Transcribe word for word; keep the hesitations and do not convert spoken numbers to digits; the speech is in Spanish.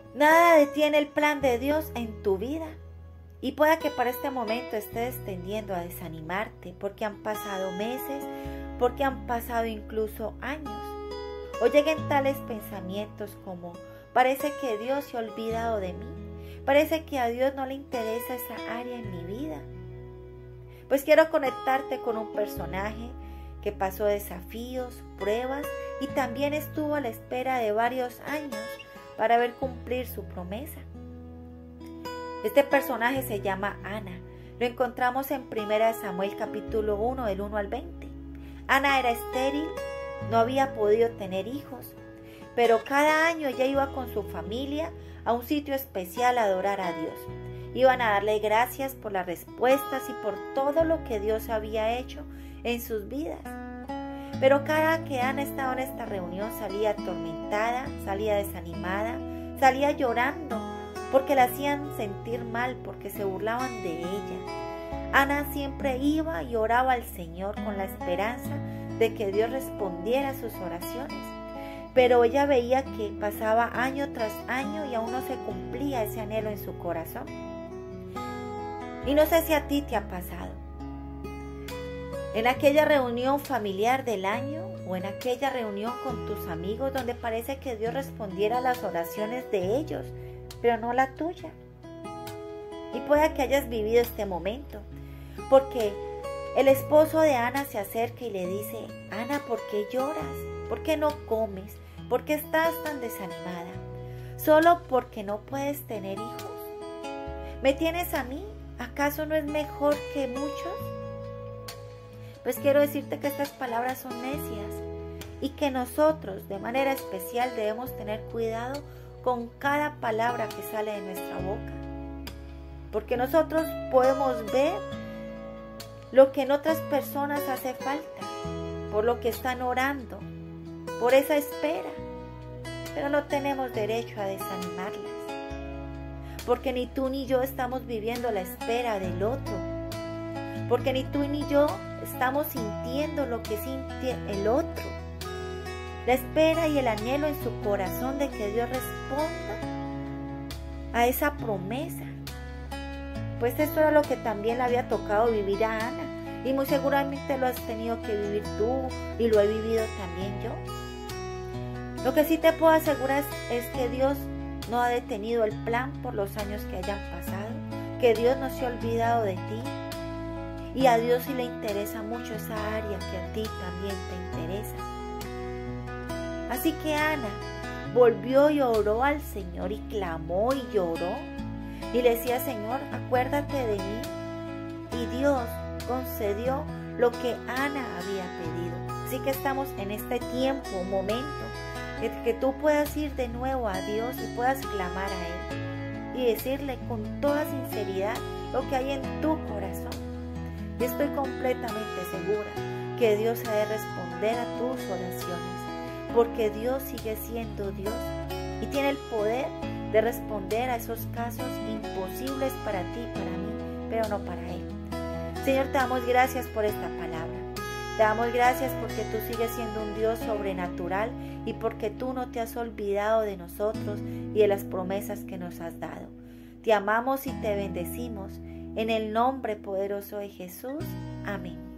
Nada detiene el plan de Dios en tu vida. Y pueda que para este momento estés tendiendo a desanimarte porque han pasado meses, porque han pasado incluso años. O lleguen tales pensamientos como: parece que Dios se ha olvidado de mí. Parece que a Dios no le interesa esa área en mi vida. Pues quiero conectarte con un personaje que pasó desafíos, pruebas y también estuvo a la espera de varios años para ver cumplir su promesa. Este personaje se llama Ana. Lo encontramos en primera Samuel capítulo uno, del uno al veinte. Ana era estéril, no había podido tener hijos, pero cada año ella iba con su familia a un sitio especial a adorar a Dios. Iban a darle gracias por las respuestas y por todo lo que Dios había hecho en sus vidas. Pero cada que Ana estaba en esta reunión salía atormentada, salía desanimada, salía llorando porque la hacían sentir mal, porque se burlaban de ella. Ana siempre iba y oraba al Señor con la esperanza de que Dios respondiera a sus oraciones. Pero ella veía que pasaba año tras año y aún no se cumplía ese anhelo en su corazón. Y no sé si a ti te ha pasado. En aquella reunión familiar del año o en aquella reunión con tus amigos donde parece que Dios respondiera a las oraciones de ellos, pero no la tuya. Y pueda que hayas vivido este momento, porque el esposo de Ana se acerca y le dice: Ana, ¿por qué lloras? ¿Por qué no comes? ¿Por qué estás tan desanimada? ¿Solo porque no puedes tener hijos? ¿Me tienes a mí? ¿Acaso no es mejor que muchos? Pues quiero decirte que estas palabras son necias y que nosotros de manera especial debemos tener cuidado con cada palabra que sale de nuestra boca. Porque nosotros podemos ver lo que en otras personas hace falta, por lo que están orando, por esa espera, pero no tenemos derecho a desanimarlas, porque ni tú ni yo estamos viviendo la espera del otro, porque ni tú ni yo estamos sintiendo lo que siente el otro, la espera y el anhelo en su corazón de que Dios responda a esa promesa. Pues esto era lo que también le había tocado vivir a Ana, y muy seguramente lo has tenido que vivir tú y lo he vivido también yo. Lo que sí te puedo asegurar es que Dios no ha detenido el plan por los años que hayan pasado, que Dios no se ha olvidado de ti, y a Dios sí le interesa mucho esa área que a ti también te interesa. Así que Ana volvió y oró al Señor y clamó y lloró y le decía: Señor, acuérdate de mí. Y Dios concedió lo que Ana había pedido. Así que estamos en este tiempo, un momento, en que tú puedas ir de nuevo a Dios y puedas clamar a Él y decirle con toda sinceridad lo que hay en tu corazón. Y estoy completamente segura que Dios ha de responder a tus oraciones, porque Dios sigue siendo Dios y tiene el poder de responder a esos casos imposibles para ti y para mí, pero no para Él. Señor, te damos gracias por esta palabra. Te damos gracias porque tú sigues siendo un Dios sobrenatural y porque tú no te has olvidado de nosotros y de las promesas que nos has dado. Te amamos y te bendecimos en el nombre poderoso de Jesús. Amén.